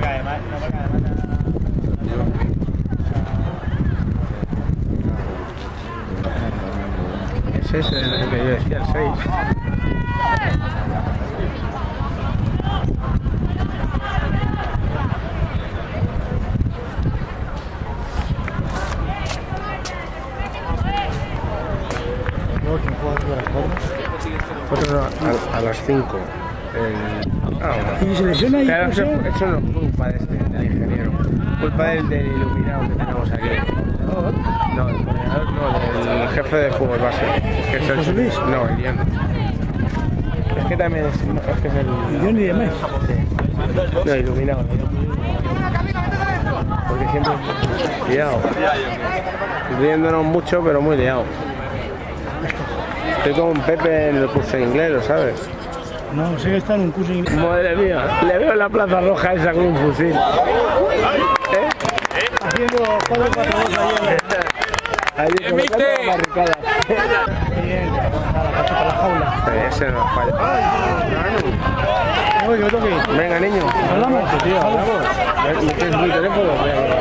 además ese es el que yo decía, el 6. A las 5. ¿Y se lesiona ahí? Claro, eso no es culpa de del ingeniero. Culpa del iluminado que tenemos aquí. No, el coordinador no, del jefe de fútbol base. Que es ¿José Luis? No, el Ion. Es que también es que es el... ¿Ion y demás? No, iluminado. Porque siempre liado. Riéndonos mucho, pero muy liado. Estoy con Pepe en el curso de inglés, ¿lo sabes? No, sé que está en un curso de inglés. Madre mía, le veo en la Plaza Roja esa con un fusil. Haciendo 4-4-2 Ahí colocando la barricada. Bien, para la jaula. Ese no falla. Oye, que me toque. Venga, niño. ¿Hablamos? Tío, hablamos. ¿Y tienes mi teléfono?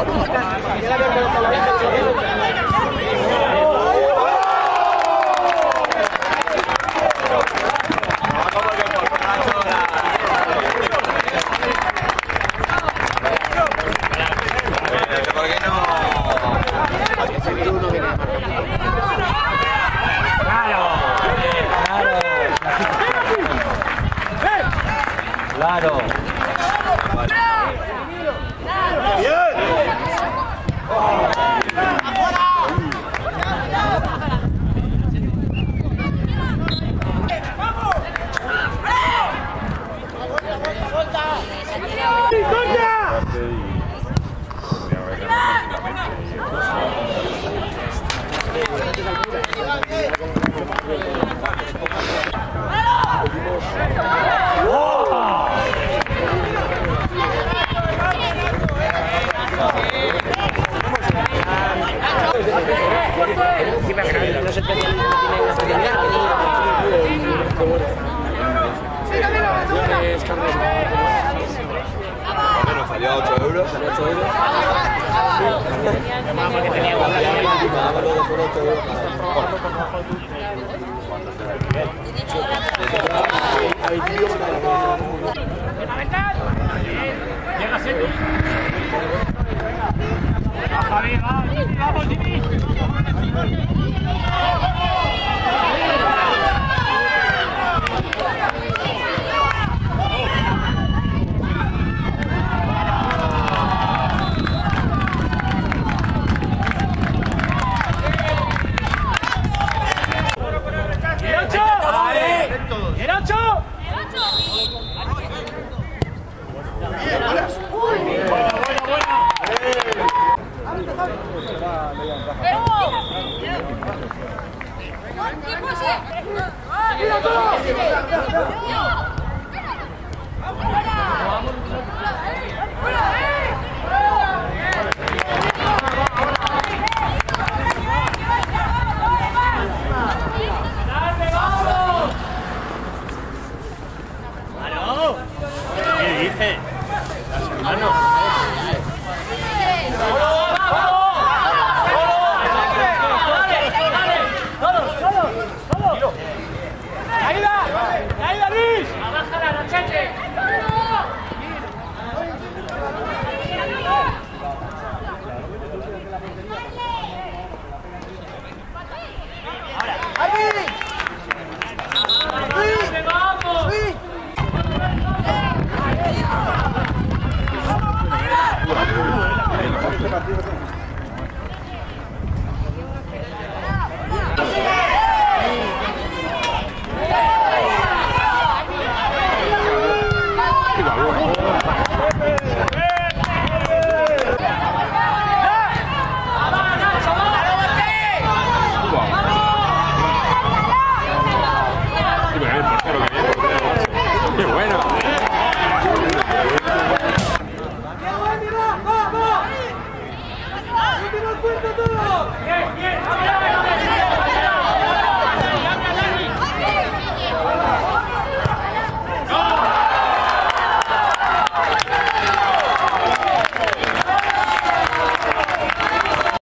Claro. Bueno, salió a 8 euros. ¿Qué dice? Hermano.